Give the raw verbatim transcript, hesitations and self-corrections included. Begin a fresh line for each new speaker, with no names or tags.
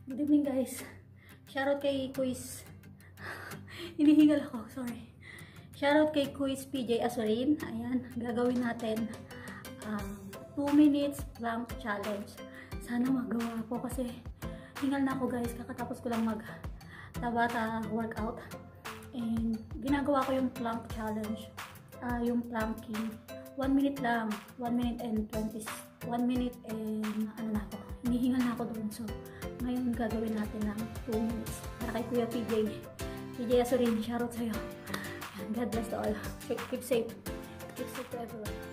Good evening guys. Shoutout kay Quiz. Hinihingal ako, sorry. Shoutout kay Quiz P J Azurin. Ayan, gagawin natin um, two minutes plank challenge. Sana magawa ko kasi hingal na ako guys. Kakatapos ko lang mag Tabata workout. And ginagawa ko yung plank challenge. Uh, yung planking. one minute lang. one minute and twenty. one minute and ano na ako. Hinihingal na ako doon. So, ngayon gagawin natin ng two minutes. Para kay Kuya P J. P J Azurin, shoutout sa'yo. God bless to all. Keep safe. Keep safe to everyone.